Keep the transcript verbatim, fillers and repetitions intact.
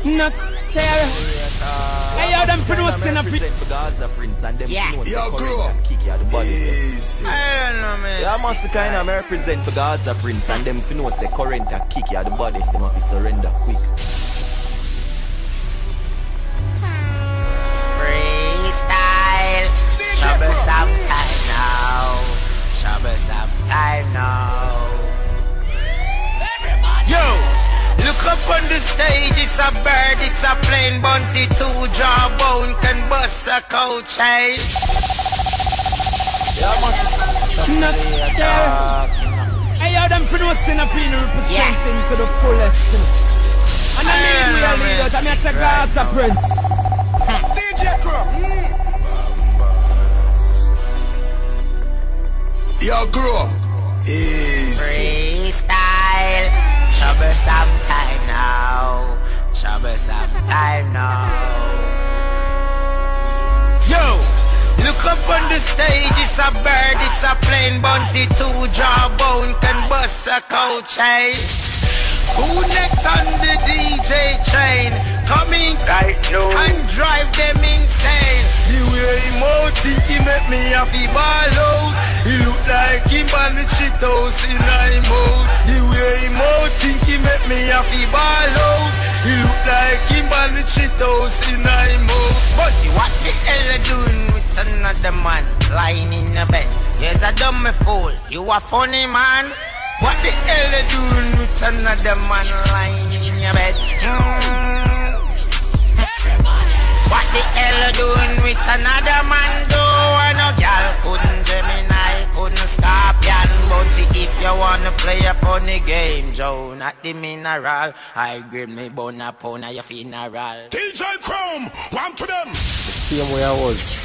No, sir. Hey, yo, them pronouncing a represent for Gaza Prince and them Yeah. know Yo, the grow current and kick you out the body. Easy. I don't know, man. Yeah, must kind of represent for Gaza Prince and them know say current and kick you out the body. Them have to surrender quick. Freestyle. Troublesome time now. Troublesome time now. Yo! Look up on the stage, it's a bird, it's a plane, bunty, two jawbone can bust a coach, eh? Yeah, must No, sir. Hey, yo, them pronouncing a feeling representing Yeah. to the fullest. And I mean, we are Yeah, leaders. I'm man, at the right Gaza now. Prince. D J Crow. Yo, grow. Easy. Freestyle. Troublesome time now. Troublesome time now. Yo! Look up on the stage, it's a bird, it's a plane, bunty, two jawbone can bust a coach, eh? Who next on the D J train? Coming Right now. and drive them insane. The way him out think he make me a fi ball out. He look like him on the shit house in him out. The way him out think he make me a fi ball out. He look like him on the shit house in him out. But what the hell you doing with another man lying in the bed? Yes, a dumb fool, you a funny man. What the hell you doing with another man lying in your bed? Mm. What the hell you doing with another man? Do I no gal couldn't Gemini, couldn't Scorpion. But if you wanna play a funny game, Joe, not the mineral, I grab me bone upon your funeral. D J Chrome, one to them. same way I was.